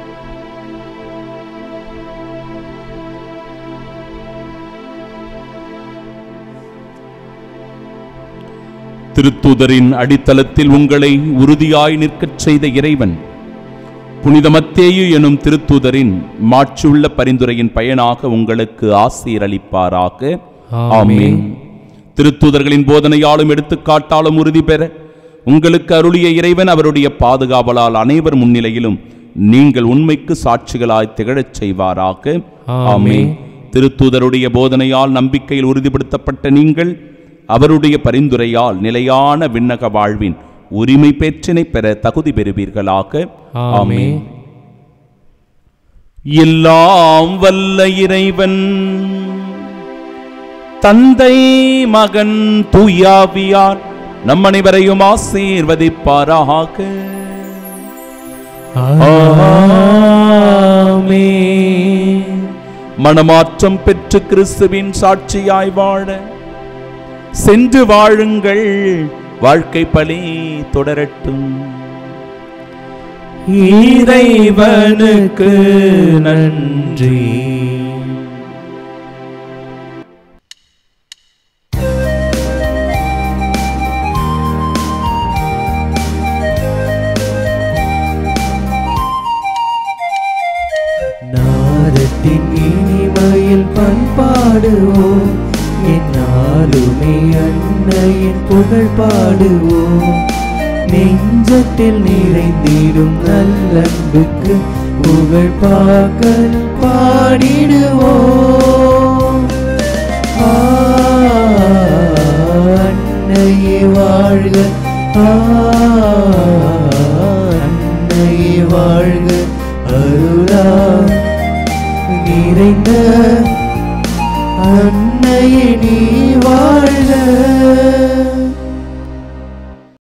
திருத்தூதரின் அடித்தளத்தில் உங்களை உறுதியாய் நிற்கச் செய்த இறைவன் புனித மத்தேயு எனும் திருத்தூதரின் மாட்சியுள்ள பரிந்துரையின் பயனாக உங்களுக்கு ஆசீர் அளிப்பாராக. ஆமென். திருத்தூதர்களின் போதனையாலும் எடுத்துக்காட்டாலும் உறுதி பெற உங்களுக்கு அருளிய இறைவன் அவருடைய பாதுகாவலால் அனைவர் முன்னிலையிலும் நீங்கள் உண்மைக்கு சாட்சிகளாய் திகழச் செய்வாராக. ஆமென். திருத்தூதருடைய போதனையால் நம்பிக்கையில் உறுதிப்படுத்தப்பட்ட நீங்கள் அவருடைய பரிந்துரையால் நிலையான விண்ணக வாழ்வின் உரிமை பெற்றினை பெற தகுதி பெறுவீர்களாக. ஆமென். எல்லாம் வல்ல இறைவன் தந்தை மகன் தூயாவியார் நம் அனைவரையும் ஆசீர்வதிப்பாராக. ஆமென். மனமாற்றம் பெற்று கிறிஸ்துவின் சாட்சியாய் வாழ சென்று வாழுங்கள். வாழ்க்கை பலி தொடரட்டும். இறைவனுக்கு நன்றி. நாதத்தின் இனிமையில் பண்பாடுவோம், என்னாலுமே அன்னையின் புகழ் பாடுவோம். நெஞ்சத்தில் நிறைந்திடும் நல்லன்புக்கு புகழ் பாக்கல் பாடிடுவோம். அன்னையே வாழ்க, அன்னையே வாழ்க, அருளா நிறைந்த அன்னையே நீ வாழ்க.